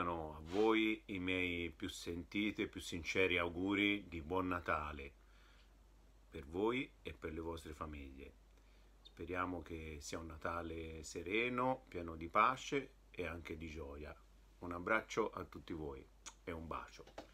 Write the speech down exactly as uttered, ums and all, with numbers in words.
giungano a voi i miei più sentiti e più sinceri auguri di buon Natale per voi e per le vostre famiglie. Speriamo che sia un Natale sereno, pieno di pace e anche di gioia. Un abbraccio a tutti voi e un bacio.